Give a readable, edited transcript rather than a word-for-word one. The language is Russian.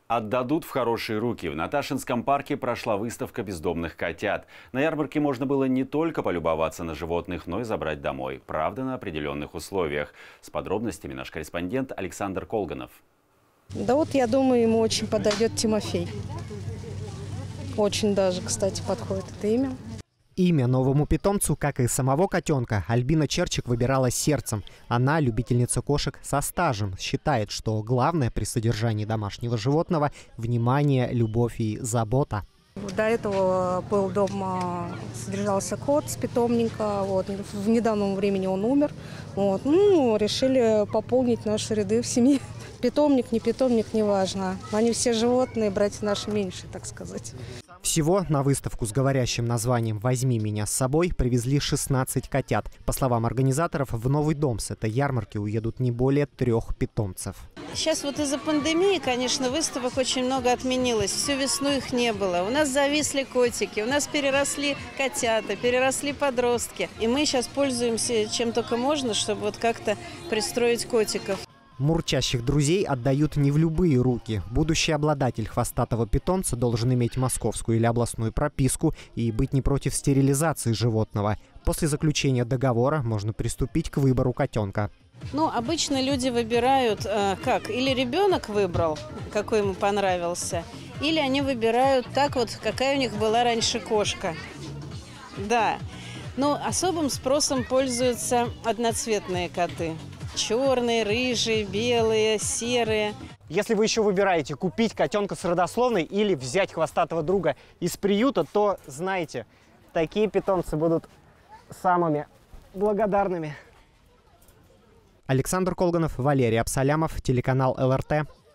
Отдадут в хорошие руки. В Наташинском парке прошла выставка бездомных котят. На ярмарке можно было не только полюбоваться на животных, но и забрать домой. Правда, на определенных условиях. С подробностями наш корреспондент Александр Колганов. Да вот, я думаю, ему очень подойдет Тимофей. Очень даже, кстати, подходит это имя. Имя новому питомцу, как и самого котенка, Альбина Черчик выбирала сердцем. Она, любительница кошек со стажем, считает, что главное при содержании домашнего животного – внимание, любовь и забота. До этого был дома, содержался кот с питомника. Вот. В недавнем времени он умер. Вот. Решили пополнить наши ряды в семье. Питомник, не важно. Они все животные, братья наши меньше, так сказать. Всего на выставку с говорящим названием «Возьми меня с собой» привезли 16 котят. По словам организаторов, в новый дом с этой ярмарки уедут не более 3 питомцев. Сейчас вот из-за пандемии, конечно, выставок очень много отменилось. Всю весну их не было. У нас зависли котики, у нас переросли котята, переросли подростки. И мы сейчас пользуемся чем только можно, чтобы вот как-то пристроить котиков. Мурчащих друзей отдают не в любые руки. Будущий обладатель хвостатого питомца должен иметь московскую или областную прописку и быть не против стерилизации животного. После заключения договора можно приступить к выбору котенка. Обычно люди выбирают, или ребенок выбрал, какой ему понравился, или они выбирают так вот, какая у них была раньше кошка. Да, особым спросом пользуются одноцветные коты. Черные, рыжие, белые, серые. Если вы еще выбираете купить котенка с родословной или взять хвостатого друга из приюта, то знайте, такие питомцы будут самыми благодарными. Александр Колганов, Валерий Абсалямов, телеканал ЛРТ.